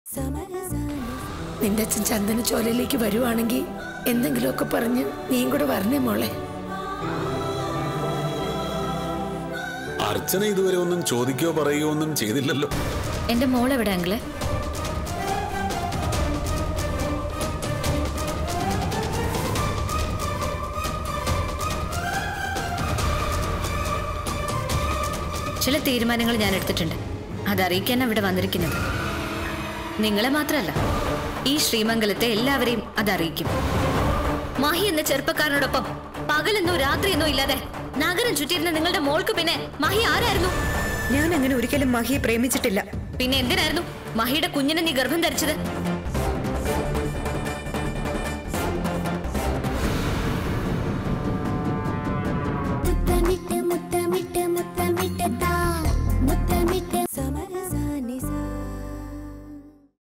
നിന്റെ അച്ഛൻ ചന്ദന ചോലയിലേക്ക് വരുവാണെങ്കിൽ എന്തെങ്കിലുമൊക്കെ പറഞ്ഞ് നീയും കൂടെ വരണേ മോളെ. അർച്ചന ഇതുവരെ ഒന്നും ചോദിക്കോ പറയുകയോ ഒന്നും ചെയ്തില്ലല്ലോ. എന്റെ മോൾ എവിടെ അങ്കിളെ? ചില തീരുമാനങ്ങൾ ഞാൻ എടുത്തിട്ടുണ്ട്. അതറിയിക്കാൻ ഇവിടെ വന്നിരിക്കുന്നത്. നിങ്ങളെ മാത്രമല്ല, ഈ ശ്രീമംഗലത്തെ എല്ലാവരെയും അതറിയിക്കും. മാഹി എന്ന ചെറുപ്പക്കാരനോടൊപ്പം പകലെന്നോ രാത്രിയെന്നോ ഇല്ലാതെ നഗരം ചുറ്റിയിരുന്ന നിങ്ങളുടെ മോൾക്ക് പിന്നെ മഹി ആരായിരുന്നു? ഞാൻ അങ്ങനെ ഒരിക്കലും മഹിയെ പ്രേമിച്ചിട്ടില്ല. പിന്നെ എന്തിനായിരുന്നു മഹിയുടെ കുഞ്ഞിനെ നീ ഗർഭം ധരിച്ചത്?